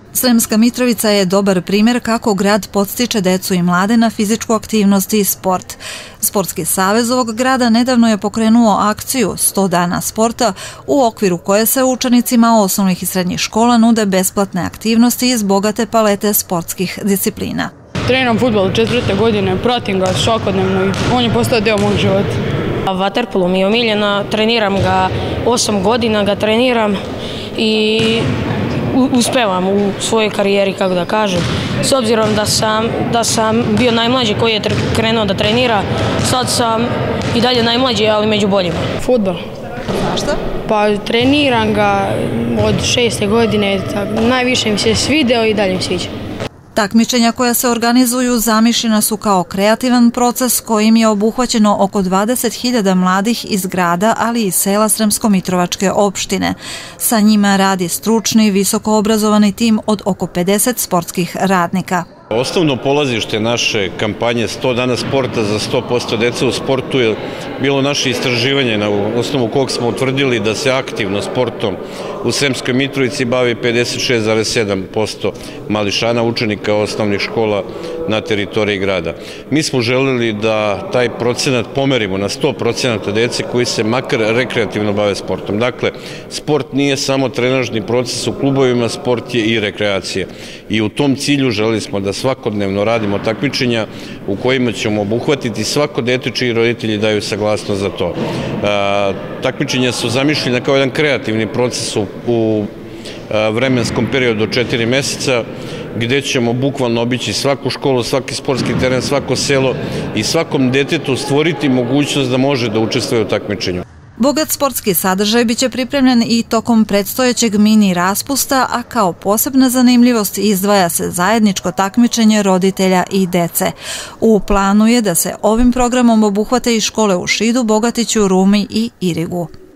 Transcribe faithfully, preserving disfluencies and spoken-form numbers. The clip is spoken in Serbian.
Sremska Mitrovica je dobar primjer kako grad podstiče decu i mlade na fizičku aktivnost i sport. Sportski savez ovog grada nedavno je pokrenuo akciju sto dana sporta u okviru koje se učenicima osnovnih i srednjih škola nude besplatne aktivnosti iz bogate palete sportskih disciplina. Treniram fudbal četvrte godine, pratim ga svakodnevno i on je postao deo mog života. Vaterpolo mi je omiljena, treniram ga osam godina, ga treniram i uspevam u svojoj karijeri, kako da kažem. S obzirom da sam, da sam bio najmlađi koji je krenuo da trenira, sad sam i dalje najmlađi, ali među boljima. Fudbal. Zašto? Pa treniram ga od šeste godine, najviše mi se svideo i dalje mi sviđa. Takmičenja koja se organizuju zamišljena su kao kreativan proces kojim je obuhvaćeno oko dvadeset hiljada mladih iz grada, ali i sela Sremsko-Mitrovačke opštine. Sa njima radi stručni, visoko obrazovani tim od oko pedeset sportskih radnika. Osnovno polazište naše kampanje sto dana sporta za sto posto dece u sportu je bilo naše istraživanje na osnovu kog smo utvrdili da se aktivno sportom u Sremskoj Mitrovici bavi pedeset šest zarez sedam posto mališana učenika osnovnih škola na teritoriji grada. Mi smo želeli da taj procenat pomerimo na sto procenata dece koji se makar rekreativno bave sportom. Dakle, sport nije samo trenažni proces u klubovima, sport je i rekreacija. I u tom cilju želeli smo da svakodnevno radimo takmičenja u kojima ćemo obuhvatiti svako dete čiji roditelji daju saglasnost za to. Takmičenja su zamišljena kao jedan kreativni proces u vremenskom periodu od četiri meseca, gde ćemo bukvalno obići svaku školu, svaki sportski teren, svako selo i svakom detetu stvoriti mogućnost da može da učestvuje u takmičenju. Bogat sportski sadržaj biće pripremljen i tokom predstojećeg mini raspusta, a kao posebna zanimljivost izdvaja se zajedničko takmičenje roditelja i dece. U planu je da se ovim programom obuhvate i škole u Šidu, Bogatiću, Rumi i Irigu.